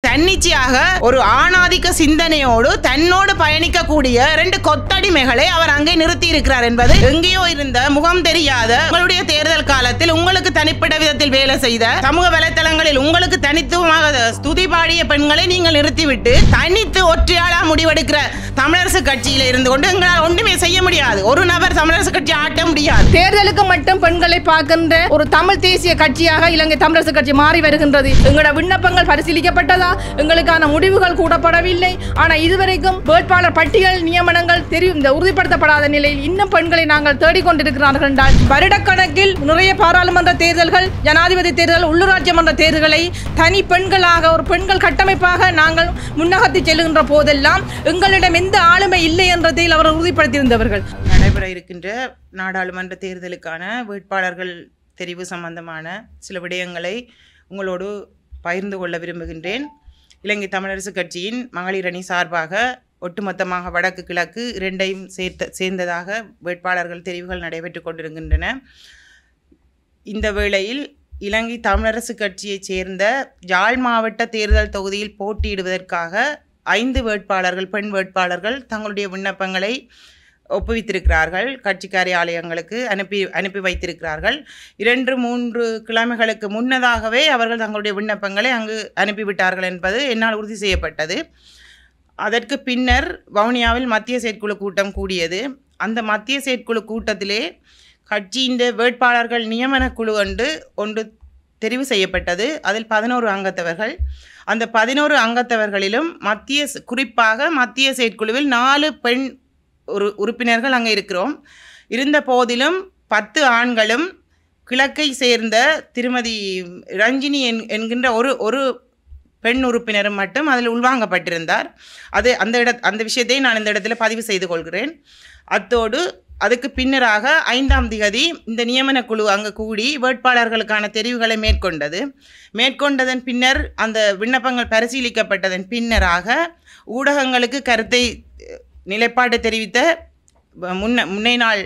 தன்னிச்சையாக ஒரு ஆணாதிக்க சிந்தனையோடு தன்னோடு பயணிக்கக்கூடிய 2 கொத்தடிமைகளை அவர் அங்கே நிறுத்தி இருக்கிறார் என்பது எங்கேயோ இருந்த முகம் தெரியாத உங்களுடைய தேர்தல் காலத்தில் உங்களுக்கு தனிப்பட்ட விதத்தில் வேலை செய்த சமூக வலைத்தளங்களில் உங்களுக்கு தனித்துவமாக ஸ்துதி பாடிய பெண்களை நீங்கள் நிறுத்திவிட்டு தனித்து ஒற்றையாளா முடிவெடுக்கிற தமிழரசு கட்சியில இருந்து கொண்டு எங்களால் ஒன்றுமே செய்ய முடியாது. ஒரு நபர் தமிழரசு கட்சி ஆட்ட முடியாது. தேர்தலுக்கு மட்டும் பெண்களை பார்க்கின்ற ஒரு தமிழ் தேசிய கட்சியாக இலங்கை தமிழரசு கட்சி மாறி வருகின்றது. எங்களோட விண்ணப்பங்கள் பரிசீலிக்கப்பட்டதா, எங்களுக்கான முடிவுகள் கூடப்படவில்லை. ஆனால் இதுவரைக்கும் வேட்பாளர் பட்டியல் நியமனங்கள் உறுதிப்படுத்தப்படாத நிலையில் இன்னும் பெண்களை நாங்கள் தேடிக்கொண்டிருக்கிறார்கள் என்றால் வருடக்கணக்கில் நிறைய பாராளுமன்ற தேர்தல்கள், ஜனாதிபதி தேர்தல், உள்ளூராட்சி மன்ற தேர்தல்களை தனி பெண்களாக ஒரு பெண்கள் கட்டமைப்பாக நாங்கள் முன்னகர்த்தி செல்லுகின்ற போதெல்லாம் எங்களிடம் எந்த ஆளுமை இல்லை என்றதில் அவர் உறுதிப்படுத்தியிருந்தவர்கள். நடைபெற இருக்கின்ற நாடாளுமன்ற தேர்தலுக்கான வேட்பாளர்கள் தெரிவு சம்பந்தமான சில விடயங்களை உங்களோடு பகிர்ந்து கொள்ள விரும்புகின்றேன். இலங்கை தமிழரசு கட்சியின் மகளிர் அணி சார்பாக ஒட்டுமொத்தமாக வடக்கு கிழக்கு 2ஐயும் சேர்ந்ததாக வேட்பாளர்கள் தெரிவுகள் நடைபெற்று கொண்டிருக்கின்றன. இந்த வேளையில் இலங்கை தமிழரசு கட்சியைச் சேர்ந்த யாழ் மாவட்ட தேர்தல் தொகுதியில் போட்டியிடுவதற்காக 5 வேட்பாளர்கள், பெண் வேட்பாளர்கள் தங்களுடைய விண்ணப்பங்களை ஒப்புவித்திருக்கிறார்கள். கட்சி காரியாலயங்களுக்கு அனுப்பி வைத்திருக்கிறார்கள். 2-3 கிழமைகளுக்கு முன்னதாகவே அவர்கள் தங்களுடைய விண்ணப்பங்களை அங்கு அனுப்பிவிட்டார்கள் என்பது என்னால் உறுதி செய்யப்பட்டது. அதற்கு பின்னர் வவுனியாவில் மத்திய செயற்குழு கூட்டம் கூடியது. அந்த மத்திய செயற்குழு கூட்டத்திலே கட்சியின் வேட்பாளர்கள் நியமன குழு ஒன்று தெரிவு செய்யப்பட்டது. அதில் 11 அங்கத்தவர்கள். அந்த 11 அங்கத்தவர்களிலும் குறிப்பாக மத்திய செயற்குழுவில் 4 பெண் உறுப்பினர்கள் அங்கே இருக்கிறோம். இருந்த போதிலும் 10 ஆண்களும் கிழக்கை சேர்ந்த திருமதி ரஞ்சினி என்கின்ற ஒரு பெண் உறுப்பினரும் மட்டும் அதில் உள்வாங்கப்பட்டிருந்தார். அந்த விஷயத்தை நான் இந்த இடத்துல பதிவு செய்து கொள்கிறேன். அத்தோடு அதுக்கு பின்னராக 5ஆம் திகதி இந்த நியமன குழு அங்கு கூடி வேட்பாளர்களுக்கான தெரிவுகளை மேற்கொண்டதன் பின்னர் அந்த விண்ணப்பங்கள் பரிசீலிக்கப்பட்டதன் பின்னராக ஊடகங்களுக்கு கருத்தை நிலைப்பாடு தெரிவித்த முன்னை நாள்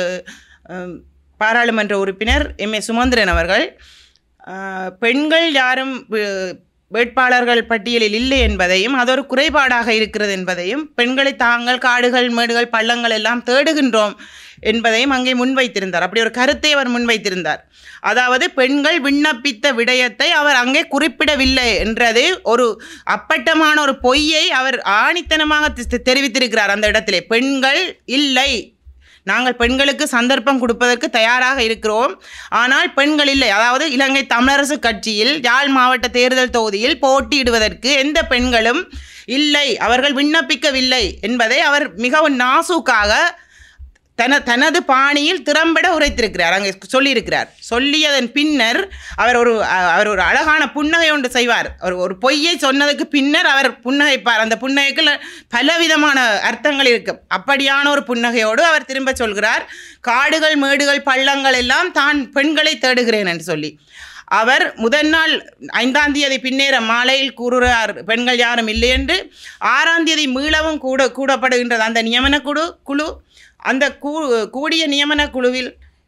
பாராளுமன்ற உறுப்பினர் M.A. சுமந்திரன் அவர்கள் பெண்கள் யாரும் வேட்பாளர்கள் பட்டியலில் இல்லை என்பதையும், அது ஒரு குறைபாடாக இருக்கிறது என்பதையும், பெண்களை தாங்கள் காடுகள் மேடுகள் பள்ளங்கள் எல்லாம் தேடுகின்றோம் என்பதையும் அங்கே முன்வைத்திருந்தார். அப்படி ஒரு கருத்தை அவர் முன்வைத்திருந்தார். அதாவது பெண்கள் விண்ணப்பித்த விடயத்தை அவர் அங்கே குறிப்பிடவில்லை என்றது ஒரு அப்பட்டமான ஒரு பொய்யை அவர் ஆணித்தனமாக தெரிவித்திருக்கிறார். அந்த இடத்திலே பெண்கள் இல்லை, நாங்கள் பெண்களுக்கு சந்தர்ப்பம் கொடுப்பதற்கு தயாராக இருக்கிறோம், ஆனால் பெண்கள் இல்லை. அதாவது இலங்கை தமிழரசு கட்சியில் யாழ் மாவட்ட தேர்தல் தொகுதியில் போட்டியிடுவதற்கு எந்த பெண்களும் இல்லை, அவர்கள் விண்ணப்பிக்கவில்லை என்பதை அவர் மிகவும் நாசூக்காக தனது பாணியில் திறம்பட உரைத்திருக்கிறார், அங்கே சொல்லியிருக்கிறார். சொல்லியதன் பின்னர் அவர் ஒரு அழகான புன்னகை ஒன்று செய்வார். ஒரு பொய்யை சொன்னதுக்கு பின்னர் அவர் புன்னகைப்பார். அந்த புன்னகைக்கு பலவிதமான அர்த்தங்கள் இருக்கும். அப்படியான ஒரு புன்னகையோடு அவர் திரும்ப சொல்கிறார், காடுகள் மேடுகள் பள்ளங்கள் எல்லாம் தான் பெண்களை தேடுகிறேன் என்று சொல்லி. அவர் முதல் நாள் 5ஆம் தேதி பின்னேற மாலையில் கூறுகிறார் பெண்கள் யாரும் இல்லை என்று. 6ஆம் தேதி மீளவும் கூடப்படுகின்றது அந்த நியமன குழு. அந்த கூடிய நியமன குழுவில்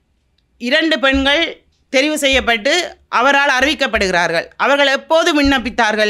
2 பெண்கள் தெரிவு செய்யப்பட்டு அவரால் அறிவிக்கப்படுகிறார்கள். அவர்கள் எப்போது விண்ணப்பித்தார்கள்?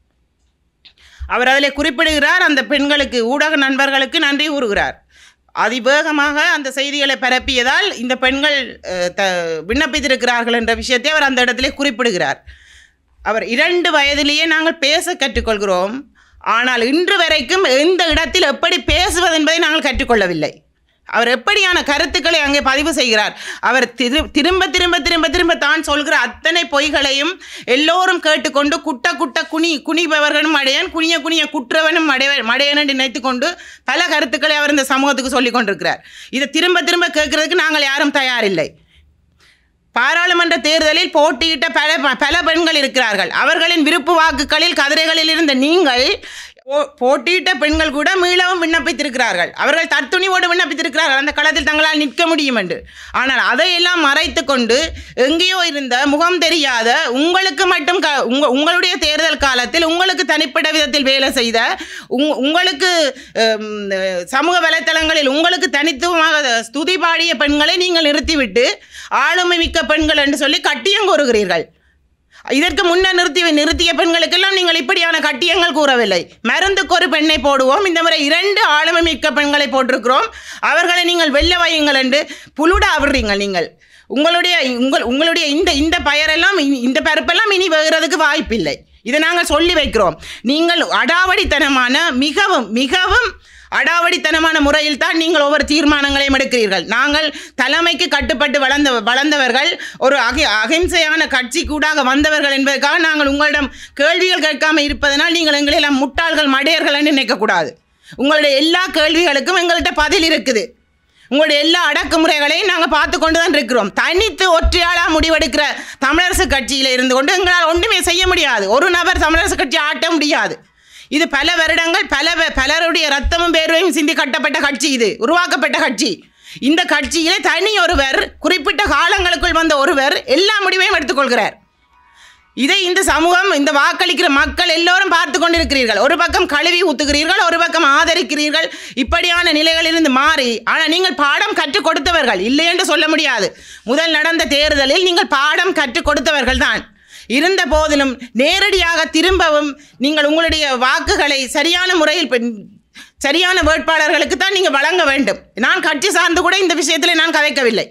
அவர் அதில் குறிப்பிடுகிறார், அந்த பெண்களுக்கு ஊடக நண்பர்களுக்கு நன்றி கூறுகிறார். அதிவேகமாக அந்த செய்திகளை பரப்பியதால் இந்த பெண்கள் விண்ணப்பித்திருக்கிறார்கள் என்ற விஷயத்தை அவர் அந்த இடத்திலே குறிப்பிடுகிறார். அவர் 2 வயதிலேயே நாங்கள் பேச கற்றுக்கொள்கிறோம், ஆனால் இன்று வரைக்கும் எந்த இடத்தில் எப்படி பேசுவது என்பதை நாங்கள் கற்றுக்கொள்ளவில்லை. அவர் எப்படியான கருத்துக்களை அங்கே பதிவு செய்கிறார்? அவர் திரும்ப திரும்ப திரும்ப திரும்ப தான் சொல்கிற அத்தனை பொய்களையும் எல்லோரும் கேட்டுக்கொண்டு குட்ட குனிபவர்களும் அடையன், குனிய குற்றவனும் மடையன் என்று நினைத்து கொண்டு பல கருத்துக்களை அவர் இந்த சமூகத்துக்கு சொல்லிக் கொண்டிருக்கிறார். இதை திரும்ப திரும்ப கேட்கறதுக்கு நாங்கள் யாரும் தயாரில்லை. பாராளுமன்ற தேர்தலில் போட்டியிட்ட பல பெண்கள் இருக்கிறார்கள். அவர்களின் விருப்பு வாக்குகளில் கதிரைகளில் இருந்த நீங்கள் போட்டியிட்ட பெண்கள் கூட மீளவும் விண்ணப்பித்திருக்கிறார்கள். அவர்கள் தத்துணிவோடு விண்ணப்பித்திருக்கிறார்கள் அந்த களத்தில் தங்களால் நிற்க முடியும் என்று. ஆனால் அதையெல்லாம் மறைத்து கொண்டு எங்கேயோ இருந்த முகம் தெரியாத உங்களுக்கு மட்டும் உங்களுடைய தேர்தல் காலத்தில் உங்களுக்கு தனிப்பட்ட விதத்தில் வேலை செய்த உங்களுக்கு சமூக வலைத்தளங்களில் உங்களுக்கு தனித்துவமாக ஸ்துதி பாடிய பெண்களை நீங்கள் நிறுத்திவிட்டு ஆளுமை மிக்க பெண்கள் என்று சொல்லி கட்டியம் கூறுகிறீர்கள். இதற்கு முன்னர் நிறுத்திய பெண்களுக்கெல்லாம் நீங்கள் இப்படியான கட்டியங்கள் கூறவில்லை. மருந்துக்கு ஒரு பெண்ணை போடுவோம், இந்த முறை 2 ஆளுமை மிக்க பெண்களை போட்டிருக்கிறோம், அவர்களை நீங்கள் வெல்ல வையுங்கள் என்று புலுடா விடுறீங்க. நீங்கள் உங்களுடைய இந்த பெயரெல்லாம் இந்த பருப்பெல்லாம் இனி வேகிறதுக்கு வாய்ப்பில்லை. இதை நாங்கள் சொல்லி வைக்கிறோம். நீங்கள் அடாவடித்தனமான மிகவும் அடாவடித்தனமான முறையில் தான் நீங்கள் ஒவ்வொரு தீர்மானங்களையும் எடுக்கிறீர்கள். நாங்கள் தலைமைக்கு கட்டுப்பட்டு வளர்ந்தவர்கள், ஒரு அகிம்சையான கட்சி கூடாக வந்தவர்கள் என்பதற்காக நாங்கள் உங்களிடம் கேள்விகள் கேட்காமல் இருப்பதனால் நீங்கள் எங்களை எல்லாம் முட்டாள்கள் மடையர்கள் என்று நினைக்கக்கூடாது. உங்களுடைய எல்லா கேள்விகளுக்கும் எங்கள்கிட்ட பதில் இருக்குது. உங்களுடைய எல்லா அடக்குமுறைகளையும் நாங்கள் பார்த்து கொண்டு தான் இருக்கிறோம். தனித்து ஒற்றையாளாக முடிவெடுக்கிற தமிழரசு கட்சியில் இருந்து கொண்டு எங்களால் ஒன்றுமே செய்ய முடியாது. ஒரு நபர் தமிழரசு கட்சி ஆட்ட முடியாது. இது பல வருடங்கள் பலருடைய ரத்தமும் பேர்வையும் சிந்தி கட்டப்பட்ட கட்சி, இது உருவாக்கப்பட்ட கட்சி. இந்த கட்சியிலே தனி ஒருவர், குறிப்பிட்ட காலங்களுக்குள் வந்த ஒருவர் எல்லா முடிவையும் எடுத்துக்கொள்கிறார். இதை இந்த சமூகம், இந்த வாக்களிக்கிற மக்கள் எல்லோரும் பார்த்து கொண்டிருக்கிறீர்கள். ஒரு பக்கம் கழுவி ஊத்துகிறீர்கள், ஒரு பக்கம் ஆதரிக்கிறீர்கள். இப்படியான நிலைகளிலிருந்து மாறி, ஆனால் நீங்கள் பாடம் கற்றுக் கொடுத்தவர்கள் இல்லை என்று சொல்ல முடியாது. முதல் நடந்த தேர்தலில் நீங்கள் பாடம் கற்றுக் கொடுத்தவர்கள் தான். இருந்த போதிலும் நேரடியாக திரும்பவும் நீங்கள் உங்களுடைய வாக்குகளை சரியான முறையில் சரியான வேட்பாளர்களுக்கு தான் நீங்கள் வழங்க வேண்டும். நான் கட்சி சார்ந்து கூட இந்த விஷயத்தில் நான் கதைக்கவில்லை.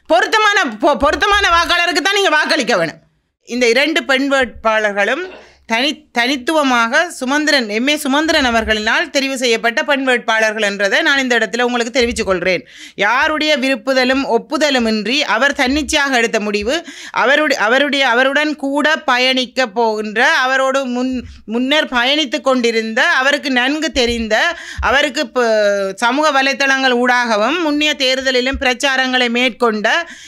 பொருத்தமான வாக்காளருக்கு தான் நீங்கள் வாக்களிக்க வேணும். இந்த 2 பெண் வேட்பாளர்களும் தனித்துவமாக MA சுமந்திரன் அவர்களினால் தெரிவு செய்யப்பட்ட பெண் வேட்பாளர்கள் என்றதை நான் இந்த இடத்துல உங்களுக்கு தெரிவித்துக் கொள்கிறேன். யாருடைய விருப்புதலும் ஒப்புதலும் இன்றி அவர் தன்னிச்சையாக எடுத்த முடிவு, அவருடன் கூட பயணிக்க போகின்ற, அவரோடு முன்னர் பயணித்து கொண்டிருந்த, அவருக்கு நன்கு தெரிந்த, அவருக்கு சமூக வலைத்தளங்கள் ஊடாகவும் முன்னைய தேர்தலிலும் பிரச்சாரங்களை மேற்கொண்ட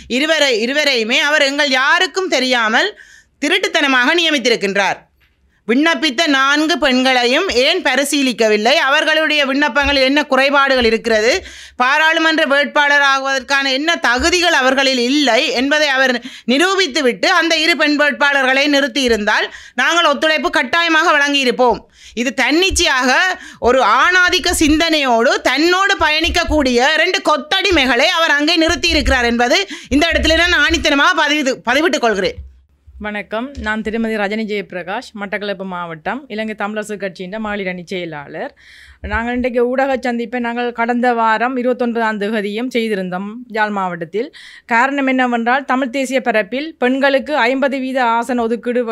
இருவரையுமே அவர் எங்கள் யாருக்கும் தெரியாமல் திருட்டுத்தனமாக நியமித்திருக்கின்றார். விண்ணப்பித்த 4 பெண்களையும் ஏன் பரிசீலிக்கவில்லை? அவர்களுடைய விண்ணப்பங்களில் என்ன குறைபாடுகள் இருக்கிறது? பாராளுமன்ற வேட்பாளர் ஆகுவதற்கான என்ன தகுதிகள் அவர்களில் இல்லை என்பதை அவர் நிரூபித்துவிட்டு அந்த 2 பெண் வேட்பாளர்களை நிறுத்தியிருந்தால் நாங்கள் ஒத்துழைப்பு கட்டாயமாக வழங்கியிருப்போம். இது தன்னிச்சையாக ஒரு ஆணாதிக்க சிந்தனையோடு தன்னோடு பயணிக்கக்கூடிய 2 கொத்தடிமைகளை அவர் அங்கே நிறுத்தியிருக்கிறார் என்பது இந்த இடத்துல நான் ஆணித்தனமாக பதிவிட்டுக் கொள்கிறேன். வணக்கம். நான் திருமதி ரஜினி ஜெயபிரகாஷ், மட்டக்களப்பு மாவட்டம் இலங்கை தமிழரசு கட்சியின் மகளிர் அணி செயலாளர். நாங்கள் இன்றைக்கு ஊடக சந்திப்பை நாங்கள் கடந்த வாரம் 21ஆம் தேதியும் செய்திருந்தோம் யாழ் மாவட்டத்தில். காரணம் என்னவென்றால், தமிழ் தேசிய பரப்பில் பெண்களுக்கு 50% ஆசன ஒதுக்கீடு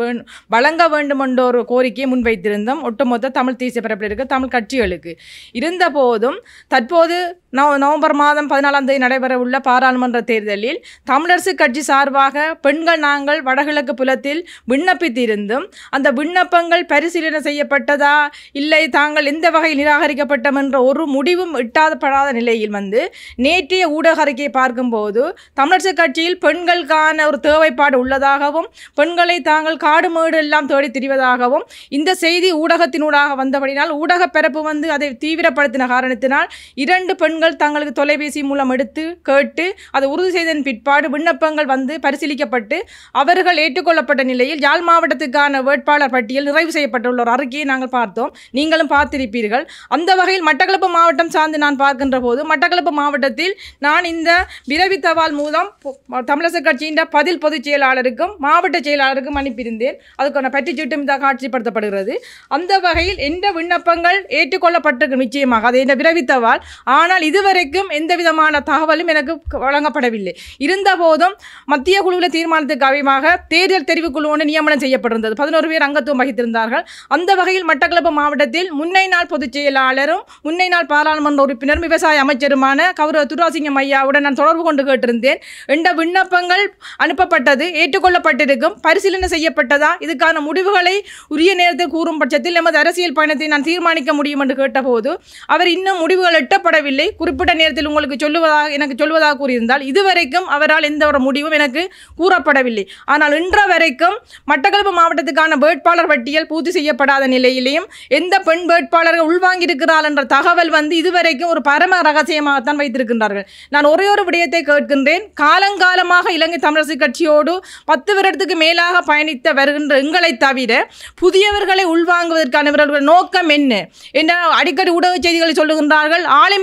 வழங்க வேண்டும் என்ற ஒரு கோரிக்கையை முன்வைத்திருந்தோம் ஒட்டுமொத்த தமிழ் தேசிய பரப்பில் இருக்க தமிழ் கட்சிகளுக்கு. இருந்த போதும் தற்போது நவம்பர் மாதம் 14ஆம் தேதி நடைபெறவுள்ள பாராளுமன்ற தேர்தலில் தமிழரசு கட்சி சார்பாக பெண்கள் நாங்கள் வடகிழக்கு புலத்தில் விண்ணப்பித்திருந்தும் அந்த விண்ணப்பங்கள் பரிசீலனை செய்யப்பட்டதா இல்லை தாங்கள் எந்த வகையில் நிராகரிக்கப்பட்டோம் என்ற ஒரு முடிவும் எட்டாதப்படாத நிலையில் நேற்றைய ஊடக அறிக்கையை பார்க்கும்போது தமிழரசு கட்சியில் பெண்களுக்கான ஒரு தேவைப்பாடு உள்ளதாகவும் பெண்களை தாங்கள் காடு மேடு எல்லாம் தேடி திரிவதாகவும் இந்த செய்தி ஊடகத்தினூடாக வந்தபடினால் ஊடக பரப்பு அதை தீவிரப்படுத்தின காரணத்தினால் 2 பெண்கள் தங்களுக்கு தொலைபேசி மூலம் எடுத்து கேட்டு அதை உறுதி செய்ததன் பிற்பாடு விண்ணப்பங்கள் பரிசீலிக்கப்பட்டு அவர்கள் ஏற்றுக்கொள்ளப்பட்ட நிலையில் யாழ் மாவட்டத்துக்கான வேட்பாளர் பட்டியல் நிறைவு செய்யப்பட்டுள்ள ஒரு அறிக்கையை நாங்கள் பார்த்தோம். நீங்களும் பார்த்திருப்பீர்கள். அந்த வகையில் மட்டக்களப்பு மாவட்டம் சார்ந்து நான் பார்க்கின்ற போது மட்டக்களப்பு மாவட்டத்தில் நான் இந்த விரைவு தபால் மூலம் தமிழரசு கட்சியின் பதில் பொதுச் செயலாளருக்கும் மாவட்ட செயலாளருக்கும் அனுப்பியிருந்தேன். அதுக்கான பற்றிச்சீட்டும் காட்சிப்படுத்தப்படுகிறது. அந்த வகையில் எந்த விண்ணப்பங்கள் ஏற்றுக்கொள்ளப்பட்டிருக்கும் நிச்சயமாக அது இந்த விரைவு தபால். ஆனால் இதுவரைக்கும் எந்த விதமான தகவலும் எனக்கு வழங்கப்படவில்லை. இருந்த போதும் மத்திய குழுவில் தீர்மானத்துக்கு அவயமாக தேர்தல் தெரிவுக்குழு ஒன்று நியமனம் செய்யப்பட்டிருந்தது. 11 பேர் அங்கத்துவம் வகித்திருந்தார்கள். அந்த வகையில் மட்டக்களப்பு மாவட்டத்தில் முன்னை நாள் பொதுச் செயலாளரும் முன்னை நாள் பாராளுமன்ற உறுப்பினரும் விவசாய அமைச்சருமான கௌரவ துராசிங்கம் ஐயாவுடன் நான் தொடர்பு கொண்டு கேட்டிருந்தேன். எந்த விண்ணப்பங்கள் அனுப்பப்பட்டது, ஏற்றுக்கொள்ளப்பட்டிருக்கும், பரிசீலனை செய்யப்பட்டதா, இதுக்கான முடிவுகளை உரிய நேரத்தில் கூறும் பட்சத்தில் நமது அரசியல் பயணத்தை நான் தீர்மானிக்க முடியும் என்று கேட்டபோது அவர் இன்னும் முடிவுகள் எட்டப்படவில்லை, குறிப்பிட்ட நேரத்தில் உங்களுக்கு எனக்கு சொல்வதாக கூறியிருந்தால் இதுவரைக்கும் அவரால் எந்த ஒரு முடிவும் எனக்கு கூறப்படவில்லை. ஆனால் இன்ற வரைக்கும் மட்டக்களப்பு மாவட்டத்துக்கான வேட்பாளர் பட்டியல் பூர்த்தி செய்யப்படாத நிலையிலேயும் எந்த பெண் வேட்பாளர்கள் உள்வாங்கியிருக்கிறார் என்ற தகவல் இதுவரைக்கும் ஒரு பரம ரகசியமாகத்தான் வைத்திருக்கின்றார்கள். நான் ஒரே ஒரு விடயத்தை கேட்கின்றேன். காலங்காலமாக இலங்கை தமிழரசு கட்சியோடு 10 வருடத்துக்கு மேலாக பயணித்த வருகின்ற எங்களை தவிர புதியவர்களை உள்வாங்குவதற்கான இவர்கள் நோக்கம் என்ன என்ற அடிக்கடி ஊடக செய்திகளை சொல்லுகின்றார்கள். ஆளுமை மிக்க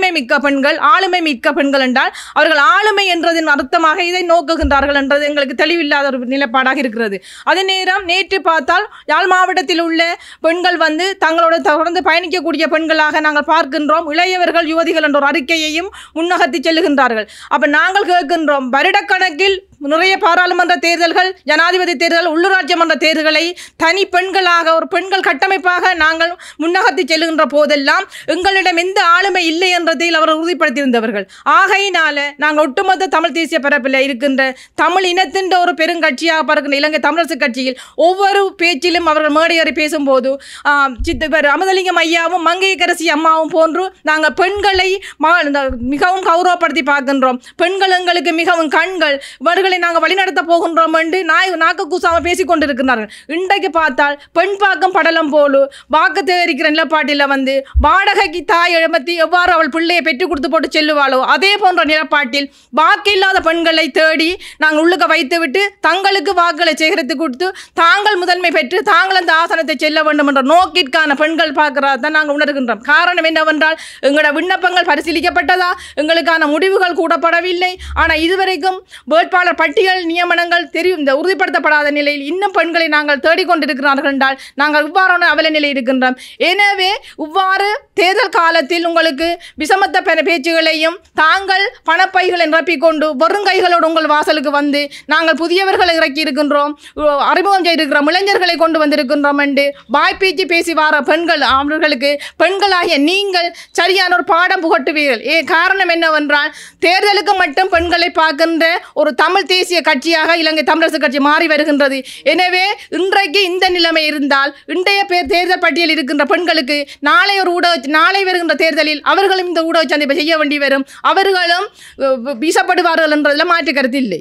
பெண்கள், ஆளுமை மிக்க பெண்கள் என்றால் அவர்கள் ஆளுமை என்றதின் அர்த்தமாக இதை நோக்குகின்றார்கள் என்றது எங்களுக்கு தெளிவில்லாத ஒரு நிலைப்பாடாக இருக்கிறது. அதே நேரம் நேற்று பார்த்தால் யாழ் மாவட்டத்தில் உள்ள பெண்கள் வந்து தங்களோட தொடர்ந்து பயணிக்கக்கூடிய பெண்களாக நாங்கள் பார்க்கின்றோம். இளையவர்கள் யுவதிகள் என்ற ஒரு அறிக்கையையும் முன்னகர்த்தி செல்லுகின்றார்கள். அப்ப நாங்கள் கேட்கின்றோம், வருடக்கணக்கில் நிறைய பாராளுமன்ற தேர்தல்கள், ஜனாதிபதி தேர்தல், உள்ளூராட்சி மன்ற தேர்தல்களை தனி பெண்களாக ஒரு பெண்கள் கட்டமைப்பாக நாங்கள் முன்னகர்த்தி செல்லுகின்ற போதெல்லாம் எங்களிடம் எந்த ஆளுமை இல்லை என்றதில் அவர் உறுதிப்படுத்தியிருந்தவர்கள். ஆகையினால நாங்கள் ஒட்டுமொத்த தமிழ் தேசிய பரப்பில் இருக்கின்ற தமிழ் இனத்தின் ஒரு பெருங்கட்சியாக பார்க்கின்ற இலங்கை தமிழரசு கட்சியில் ஒவ்வொரு பேச்சிலும் அவர்கள் மேடையேறி பேசும்போது அமுதலிங்கம் ஐயாவும் மங்கையரசி அம்மாவும் போன்று நாங்கள் பெண்களை மிகவும் கௌரவப்படுத்தி பார்க்கின்றோம். பெண்கள் எங்களுக்கு மிகவும் கண்கள், இவர்களை நாங்கள் வழிநடத்த போகின்றோம் என்று நாக்கு கூசாமல் பேசிக் கொண்டிருக்கிறார்கள். இன்றைக்கு பார்த்தால் பெண் பாக்கம் படலம் போலு வாக்கு தெரிவிக்கிற நிலப்பாட்டில் வந்து வாடகைக்கு தாய் எழுமத்தி எவ்வாறு அவள் பிள்ளையை பெற்றுக் கொடுத்து போட்டு செல்லுவாளோ அதே போன்ற நிலப்பாட்டில் வாக்கு இல்லாத பெண்களை தேடி நாங்கள் உள்ளுக்க வைத்துவிட்டு தங்களுக்கு வாக்குகளை சேகரித்து கொடுத்து தாங்கள் முதன்மை பெற்று தாங்கள் அந்த ஆசனத்தை செல்ல வேண்டும் என்ற நோக்கிற்கான பெண்கள் பார்க்கிறதான் நாங்கள் உணர்கின்றோம். காரணம் என்னவென்றால் எங்களோட விண்ணப்பங்கள் பரிசீலிக்கப்பட்டதா, எங்களுக்கான முடிவுகள் கூடப்படவில்லை. ஆனால் இதுவரைக்கும் வேட்பாளர் பட்டியல் நியமனங்கள் இந்த உறுதிப்படுத்தப்படாத நிலையில் இன்னும் பெண்களை நாங்கள் தேடிக்கொண்டிருக்கிறார்கள் என்றால் நாங்கள் இவ்வாறான அவல நிலை இருக்கின்றோம். எனவே இவ்வாறு தேர்தல் காலத்தில் உங்களுக்கு விஷமத்த பேச்சுகளையும் தாங்கள் பணப்பைகளை நிரப்பிக்கொண்டு வெறுங்கைகளோடு உங்கள் வாசலுக்கு வந்து நாங்கள் புதியவர்களை இறக்கி இருக்கின்றோம், அறிமுகம் செய்திருக்கிறோம், இளைஞர்களை கொண்டு வந்திருக்கின்றோம் என்று வாய்ப்பீச்சு பேசி வார பெண்கள் அவர்களுக்கு பெண்களாகிய நீங்கள் சரியான ஒரு பாடம் புகட்டுவீர்கள். காரணம் என்னவென்றால் தேர்தலுக்கு மட்டும் பெண்களை பார்க்கின்ற ஒரு தமிழ் தேசிய கட்சியாக இலங்கை தமிழரசு கட்சி மாறி வருகின்றது. எனவே இன்றைக்கு இந்த நிலைமை இருந்தால் இன்றைய தேர்தல் பட்டியல் இருக்கின்ற பெண்களுக்கு நாளை வருகின்ற தேர்தலில் அவர்களும் இந்த ஊடக சந்திப்பை செய்ய வேண்டி வரும். அவர்களும் வீசப்படுவார்கள் என்றதில் மாற்று கருத்து இல்லை.